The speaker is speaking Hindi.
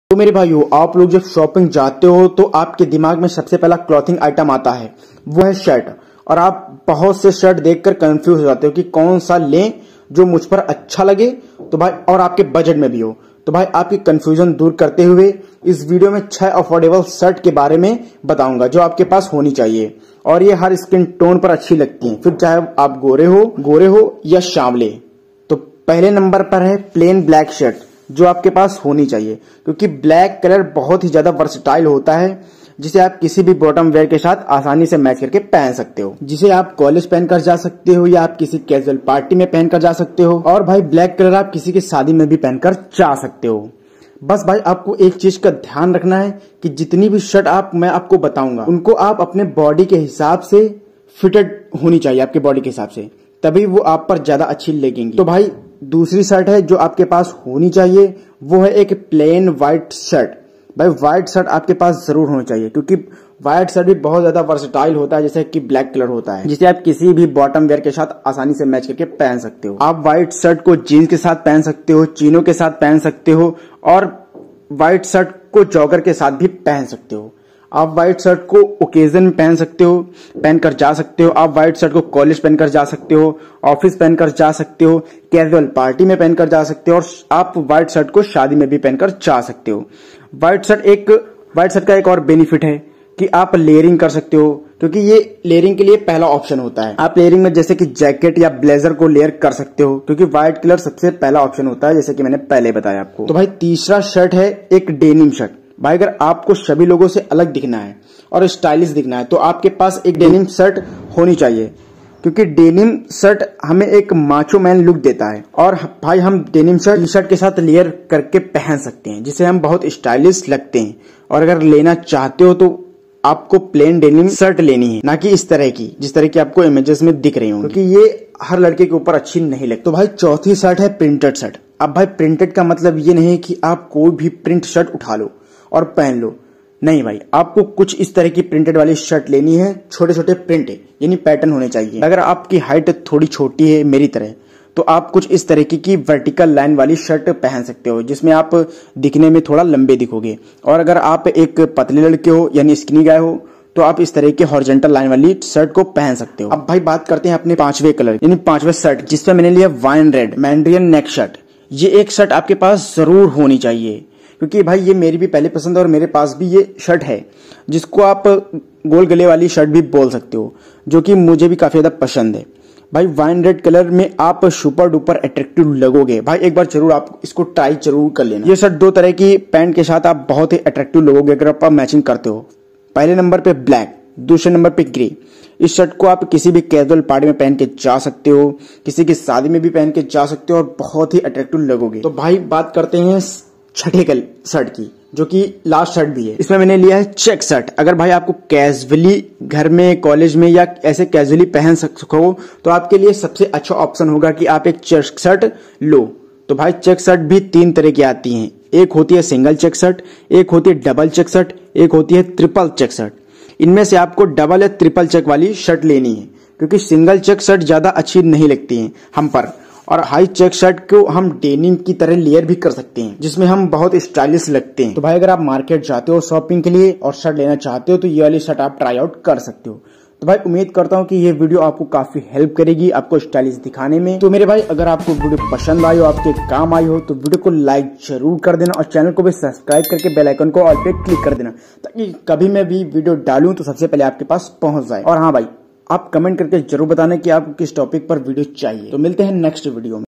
तो मेरे भाइयों, आप लोग जब शॉपिंग जाते हो तो आपके दिमाग में सबसे पहला क्लॉथिंग आइटम आता है, वो है शर्ट। और आप बहुत से शर्ट देखकर कंफ्यूज हो जाते हो कि कौन सा लें जो मुझ पर अच्छा लगे तो भाई और आपके बजट में भी हो। तो भाई आपकी कंफ्यूजन दूर करते हुए इस वीडियो में 6 अफोर्डेबल शर्ट के बारे में बताऊंगा जो आपके पास होनी चाहिए और ये हर स्किन टोन पर अच्छी लगती हैं, फिर चाहे आप गोरे हो या सांवले। तो पहले नंबर पर है प्लेन ब्लैक शर्ट जो आपके पास होनी चाहिए, क्योंकि ब्लैक कलर बहुत ही ज्यादा वर्सटाइल होता है जिसे आप किसी भी बॉटम वेयर के साथ आसानी से मैच करके पहन सकते हो, जिसे आप कॉलेज पहनकर जा सकते हो या आप किसी कैजुअल पार्टी में पहनकर जा सकते हो। और भाई ब्लैक कलर आप किसी की शादी में भी पहनकर जा सकते हो। बस भाई आपको एक चीज का ध्यान रखना है कि जितनी भी शर्ट मैं आपको बताऊंगा उनको आप अपने बॉडी के हिसाब से फिटेड होनी चाहिए, आपके बॉडी के हिसाब से, तभी वो आप पर ज्यादा अच्छी लगेंगी। तो भाई दूसरी शर्ट है जो आपके पास होनी चाहिए, वो है एक प्लेन व्हाइट शर्ट। भाई व्हाइट शर्ट आपके पास जरूर होना चाहिए, क्योंकि व्हाइट शर्ट भी बहुत ज्यादा वर्सटाइल होता है जैसे कि ब्लैक कलर होता है, जिसे आप किसी भी बॉटम वेयर के साथ आसानी से मैच करके पहन सकते हो। आप व्हाइट शर्ट को जीन्स के साथ पहन सकते हो, चीनों के साथ पहन सकते हो और व्हाइट शर्ट को जॉगर के साथ भी पहन सकते हो। आप व्हाइट शर्ट को ओकेजन में पहन सकते हो, पहनकर जा सकते हो। आप व्हाइट शर्ट को कॉलेज पहनकर जा सकते हो, ऑफिस पहनकर जा सकते हो, कैजुअल पार्टी में पहनकर जा सकते हो और आप व्हाइट शर्ट को शादी में भी पहनकर जा सकते हो। व्हाइट शर्ट का एक और बेनिफिट है कि आप लेयरिंग कर सकते हो, क्योंकि ये लेयरिंग के लिए पहला ऑप्शन होता है। आप लेयरिंग में जैसे कि जैकेट या ब्लेजर को लेयर कर सकते हो, क्योंकि व्हाइट कलर सबसे पहला ऑप्शन होता है, जैसे कि मैंने पहले बताया आपको। तो भाई तीसरा शर्ट है एक डेनिम शर्ट। भाई अगर आपको सभी लोगों से अलग दिखना है और स्टाइलिश दिखना है तो आपके पास एक डेनिम शर्ट होनी चाहिए, क्योंकि डेनिम शर्ट हमें एक माचो मैन लुक देता है। और भाई हम डेनिम शर्ट टी शर्ट के साथ लेयर करके पहन सकते हैं, जिससे हम बहुत स्टाइलिश लगते हैं। और अगर लेना चाहते हो तो आपको प्लेन डेनिम शर्ट लेनी है, ना कि इस तरह की जिस तरह की आपको इमेजेस में दिख रही होंगी, क्योंकि ये हर लड़के के ऊपर अच्छी नहीं लगती। तो भाई चौथी शर्ट है प्रिंटेड शर्ट। अब भाई प्रिंटेड का मतलब ये नहीं कि आप कोई भी प्रिंट शर्ट उठा लो और पहन लो, नहीं भाई, आपको कुछ इस तरह की प्रिंटेड वाली शर्ट लेनी है। छोटे छोटे प्रिंट यानी पैटर्न होने चाहिए। अगर आपकी हाइट थोड़ी छोटी है मेरी तरह, तो आप कुछ इस तरीके की वर्टिकल लाइन वाली शर्ट पहन सकते हो, जिसमें आप दिखने में थोड़ा लंबे दिखोगे। और अगर आप एक पतले लड़के हो यानी स्किनी गाय हो तो आप इस तरह के हॉरिजॉन्टल लाइन वाली शर्ट को पहन सकते हो। अब भाई बात करते हैं अपने पांचवें कलर यानी पांचवें शर्ट, जिसमें मैंने लिया wine red mandarin neck shirt. ये एक शर्ट आपके पास जरूर होनी चाहिए, क्योंकि भाई ये मेरी भी पहले पसंद है और मेरे पास भी ये शर्ट है, जिसको आप गोल गले वाली शर्ट भी बोल सकते हो, जो कि मुझे भी काफी ज्यादा पसंद है। भाई वाइन रेड कलर में आप सुपर डुपर अट्रैक्टिव लगोगे। भाई एक बार जरूर आप इसको ट्राई जरूर कर लेना। ये शर्ट दो तरह की पैंट के साथ आप बहुत ही अट्रैक्टिव लगोगे अगर आप मैचिंग करते हो। पहले नंबर पे ब्लैक, दूसरे नंबर पे ग्रे। इस शर्ट को आप किसी भी कैजुअल पार्टी में पहन के जा सकते हो, किसी की शादी में भी पहन के जा सकते हो और बहुत ही अट्रैक्टिव लगोगे। तो भाई बात करते हैं छठे शर्ट की, जो कि लास्ट शर्ट भी है। इसमें मैंने लिया है चेक शर्ट। अगर भाई आपको कैजुअली घर में, कॉलेज में या ऐसे कैजुअली पहन सको तो आपके लिए सबसे अच्छा ऑप्शन होगा कि आप एक चेक शर्ट लो। तो भाई चेक शर्ट भी 3 तरह की आती हैं। एक होती है सिंगल चेक शर्ट, एक होती है डबल चेक शर्ट, एक होती है ट्रिपल चेक शर्ट। इनमें से आपको डबल या ट्रिपल चेक वाली शर्ट लेनी है, क्योंकि सिंगल चेक शर्ट ज्यादा अच्छी नहीं लगती है हम पर। और हाई चेक शर्ट को हम डेनिम की तरह लेयर भी कर सकते हैं, जिसमें हम बहुत स्टाइलिश लगते हैं। तो भाई अगर आप मार्केट जाते हो शॉपिंग के लिए और शर्ट लेना चाहते हो तो ये वाली शर्ट आप ट्राई आउट कर सकते हो। तो भाई उम्मीद करता हूँ कि ये वीडियो आपको काफी हेल्प करेगी आपको स्टाइलिश दिखाने में। तो मेरे भाई अगर आपको वीडियो पसंद आई हो, आपके काम आई हो, तो वीडियो को लाइक जरूर कर देना और चैनल को भी सब्सक्राइब करके बेल आइकन को ऑल पे क्लिक कर देना, ताकि कभी मैं भी वीडियो डालूं तो सबसे पहले आपके पास पहुंच जाए। और हाँ भाई, आप कमेंट करके जरूर बताना कि आपको किस टॉपिक पर वीडियो चाहिए। तो मिलते हैं नेक्स्ट वीडियो में।